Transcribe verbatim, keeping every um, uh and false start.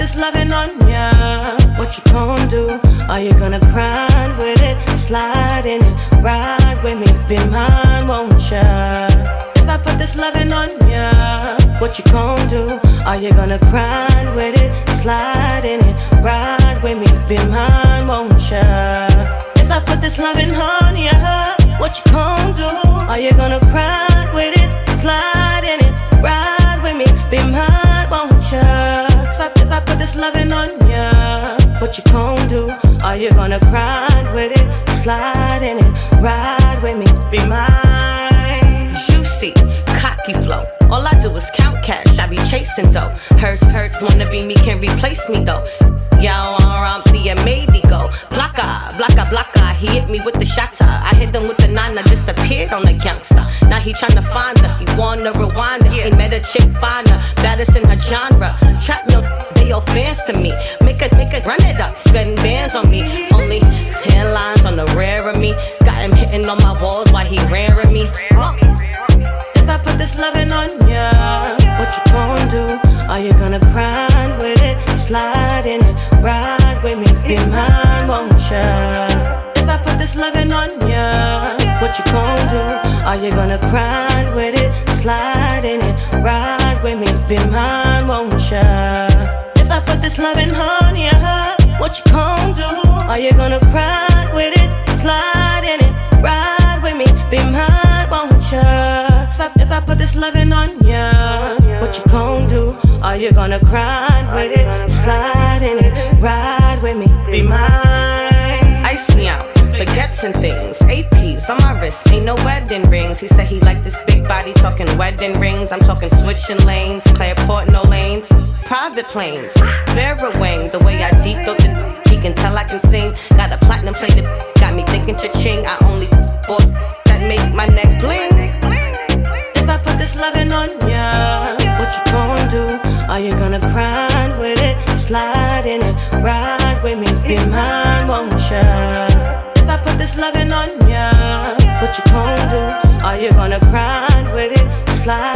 this loving on ya, what you gon' do? Are you gonna grind with it, slide in it, ride with me, be mine, won't ya? If I put this loving on ya, what you gon' do? Are you gonna grind with it, slide in it, ride with me, be mine, won't ya? If I put this loving on ya, what you gon' do? Are you gonna grind with it, slide in it, ride with me, be mine, won't ya? If I, if I put this loving on ya, what you gon' do? Are you gonna grind with it, slide in it, ride with me, be mine? Juicy, cocky flow. All I do is count cash, I be chasing dough. Hurt, hurt, wanna be me, can't replace me though. Y'all around the maybe go. Blocka, blocka, blocka. He hit me with the shatter. I hit him with the nine, I disappeared on the gangster. Now he tryna find her, he wanna rewind her. He met a chick finer, baddest in her genre. Trap no, they all fans to me. Make a, make a, run it up, spend bands on me. Only ten lines on the rare of me. Got him hitting on my walls while he raring me. If I put this loving on ya, what you gon' do? Are you gonna grind with it, slide in it, ride with me, be mine, won't ya? If I put this loving on ya, what you gon' do? Are you gonna grind with it, slide in it, ride with me, be mine, won't ya? If I put this loving on ya, what you gon' do? Are you gonna grind with it, slide in it, ride with me, be mine, won't ya? If I, if I put this loving on ya, what you gon' do? Are you gonna grind with it, slide in it, ride with me, be mine? Ice me out, baguettes and things, A Ps on my wrist, ain't no wedding rings. He said he liked this big body, talking wedding rings. I'm talking switching lanes, Clearport no lanes, private planes, Vera Wang. The way I deep throat the he can tell I can sing. Got a platinum plated, got me thinking cha-ching. I only boss that make my neck bling. If I put this loving on ya, what you gon' do? Are you gonna grind with it, slide in it, ride with me, be mine, won't ya? If I put this loving on ya, what you gon' do? Are you gonna grind with it, slide